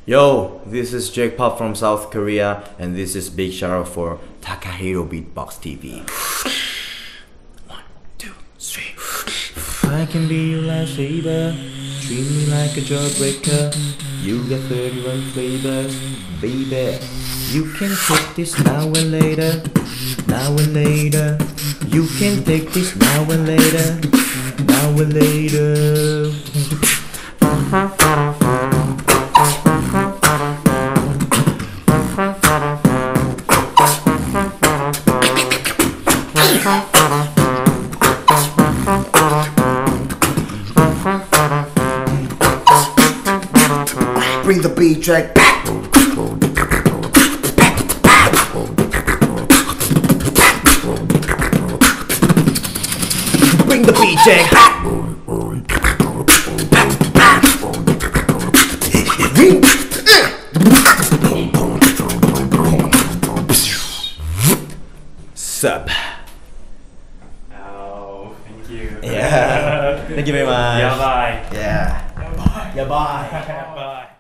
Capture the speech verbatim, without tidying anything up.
Yo, this is Jake Pop from South Korea, and this is big shout out for Takahiro Beatbox T V. One, two, three. I can be your lifesaver, treat me like a jawbreaker. You got thirty-one flavors, baby. You can take this now and later, now and later. You can take this now and later, now and later. Bring the beat track back. Bring the beat track back. Sup. Oh, thank you. Yeah. Thank you very much. Yeah, bye. Yeah. Yeah, bye. Bye.